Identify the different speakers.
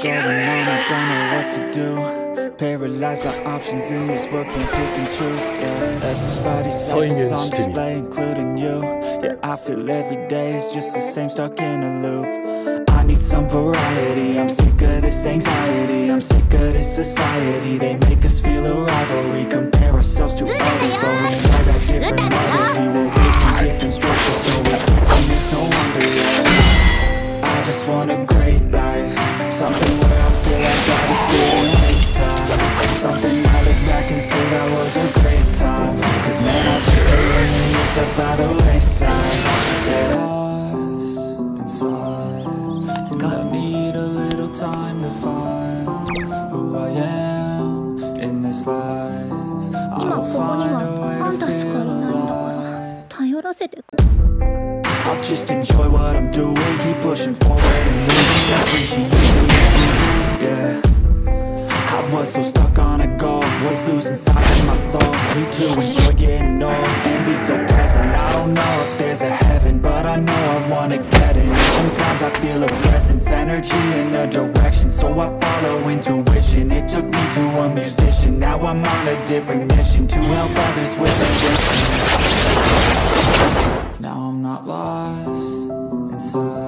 Speaker 1: going on, I don't know what to do. Paralyzed by options in this world, can't pick and choose. Yeah, everybody's life is on display, including you. Yeah, I feel every day is just the same, stuck in a loop. I need some variety, I'm sick of this anxiety. I'm sick of this society, they make us feel a rivalry. Compare ourselves to others, but we all got different mothers. We were raised in different structures, so we're different, it's no wonder. Yeah, I just want a great life, something where I feel like I just didn't waste time. Something I look back and say that was a great time. Cause man, I just feel like the years passed by the wayside. Get lost inside, and I need a little time to find who I am in this life. I
Speaker 2: 今
Speaker 1: will
Speaker 2: ここに
Speaker 1: find
Speaker 2: は
Speaker 1: a way
Speaker 2: あ
Speaker 1: to
Speaker 2: んたしか
Speaker 1: feel
Speaker 2: いないのかな。
Speaker 1: alive.
Speaker 2: 頼らせて
Speaker 1: I'll just enjoy what I'm doing, keep pushing forward and moving, appreciate the yeah. I was so stuck on a goal, was losing sight of my soul. Need to enjoy getting old and be so present. I don't know if there's a heaven, but I know I wanna get in. Sometimes I feel a presence, energy in a direction, so I follow intuition. It took me to a musician, now I'm on a different mission to help others with addiction. Now I'm not lost inside.